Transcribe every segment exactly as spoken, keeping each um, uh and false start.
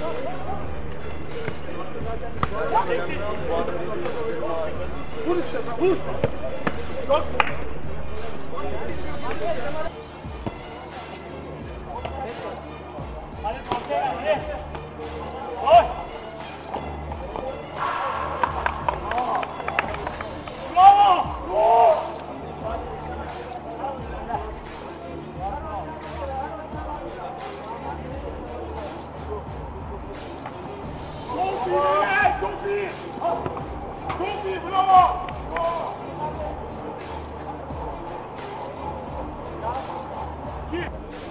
Vur işte, vur! Kalk! Hadi kalkaya, hadi! Koş! Bravo! Bravo! Çok iyi! Çok iyi! Çok iyi! Bravo! İki!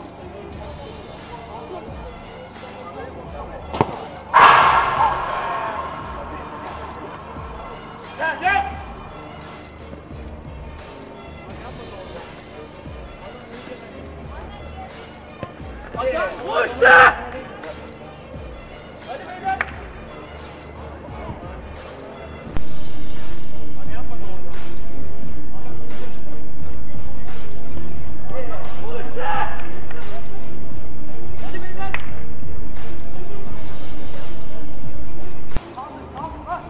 Gel, gel! Hadi! Koş da! Hadi beyler! Hadi yapma da orada. Koş da! Hadi beyler! Kaldır, kaldır, bak!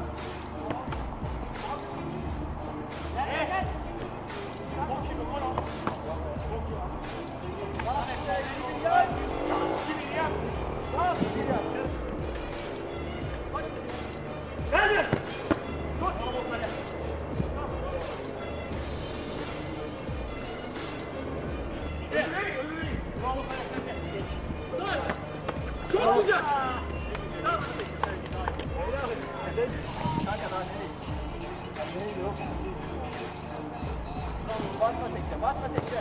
Gel, gel, gel! Çok iyi, numara al. Çok iyi. Bana bekle, elini gel! Şimdi yap! Tamam, şimdi yap! Hadi! Tut! Çok güzel! Basma tekte, basma tekte.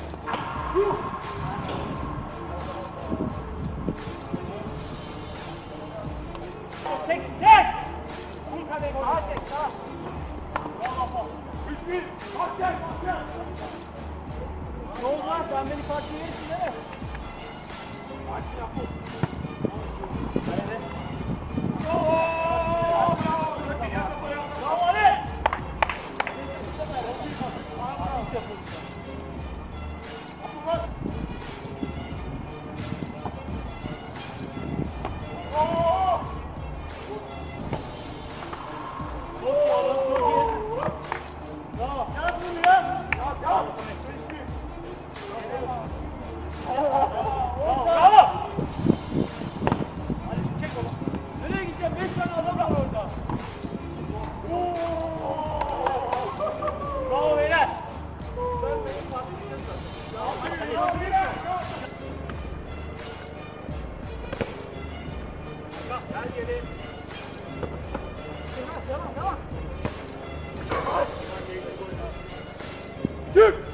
Tek, tek! Vur kadeh golü. Sağa tek, sağa. Bravo. Üç bir. Bak gel, bak gel. Ne oldu lan? Sen beni karşıya verirsin değil mi? Hadi yap bu. Hadi. Bravo! Bravo! Bravo Ali! Nereye gideceğim? Beş tane adam var orada. Bravo beyler. Gel geri. Tamam, tamam, tamam. Çık!